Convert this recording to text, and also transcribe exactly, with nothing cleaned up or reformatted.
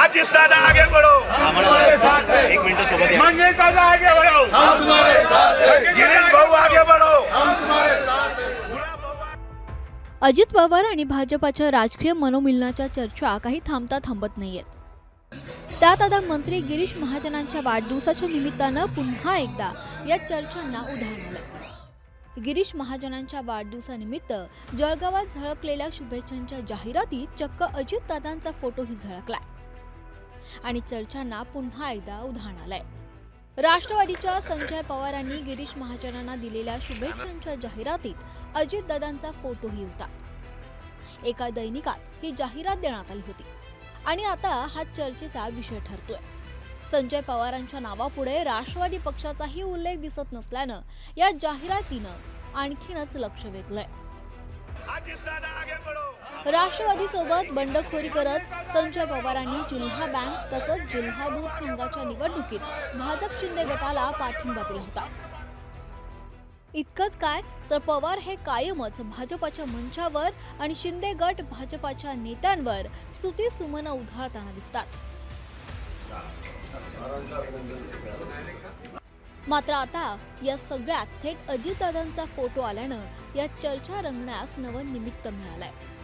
अजित दादा आगे बढ़ो, एक मिनट सोबत या. मंगेश दादा आगे बढ़ो, गिरीश भाऊ आगे बढ़ो. अजित पवार आणि भाजपाच्या राजकीय मनोमिलनाच्या चर्चा काही थांबता थांबत नाहीयेत. त्यात आता मंत्री गिरीश महाजनांच्या वाढदिवसाच्या निमित्तानं पुन्हा एकदा या चर्चांना उधाण आलं. गिरीश महाजनांच्या वाढदिवसानिमित्त जळगावात झळकलेल्या शुभेच्छांच्या जाहिरातीत चक्क अजितदादांचा फोटोही झळकलाय आणि चर्चांना पुन्हा एकदा उधाण आलंय. राष्ट्रवादीच्या संजय पवारांनी गिरीश महाजनांना दिलेल्या शुभेच्छांच्या जाहिरातीत अजितदादांचा फोटोही होता. एका दैनिकात ही जाहिरात देण्यात आली होती आणि आता हा चर्चेचा विषय ठरतोय. संजय पवारांच्या नावापुढे राष्ट्रवादी पक्षाचाही उल्लेख दिसत नसल्यानं या जाहिरातीनं आणखीनच लक्ष वेधलंय. राष्ट्रवादीसोबत बंडखोरी करत संजय पवारांनी जिल्हा बँक तसंच जिल्हा दूध संघाच्या निवडणुकीत भाजप शिंदे गटाला पाठिंबा दिला होता. इतकंच काय तर पवार हे कायमच भाजपाच्या मंचावर आणि शिंदे गट भाजपाच्या नेत्यांवर स्तुती सुमनं उधळताना दिसतात. मात्र आता या सगळ्यात थेट अजितदादांचा फोटो आल्यानं या चर्चा रंगण्यास नवं निमित्त मिळालंय.